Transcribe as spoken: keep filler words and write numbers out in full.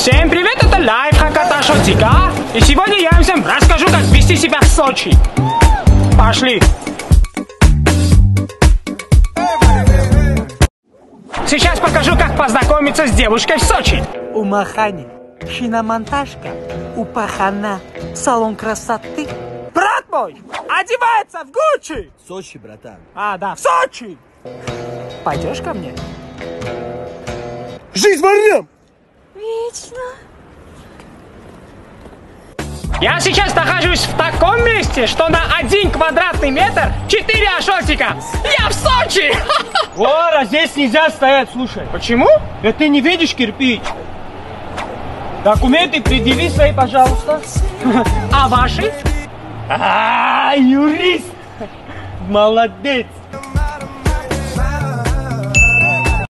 Всем привет, это лайфхак от Ашотика. И сегодня я вам всем расскажу, как вести себя в Сочи. Пошли. Сейчас покажу, как познакомиться с девушкой в Сочи. У Махани шиномонтажка, у Пахана салон красоты. Брат мой одевается в Гуччи. В Сочи, братан. А, да, в Сочи. Пойдешь ко мне? Жизнь ворам! Вечно. Я сейчас нахожусь в таком месте, что на один квадратный метр четыре Ашотика. Я в Сочи! О, здесь нельзя стоять, слушай. Почему? Да ты не видишь кирпич? Документы предъяви свои, пожалуйста. А ваши? А, юрист! Молодец!